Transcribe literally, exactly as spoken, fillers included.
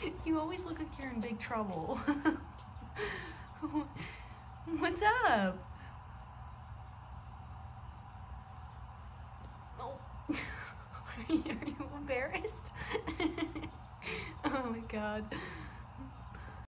You always look like you're in big trouble. What's up? Oh. Are you, are you embarrassed? Oh my god.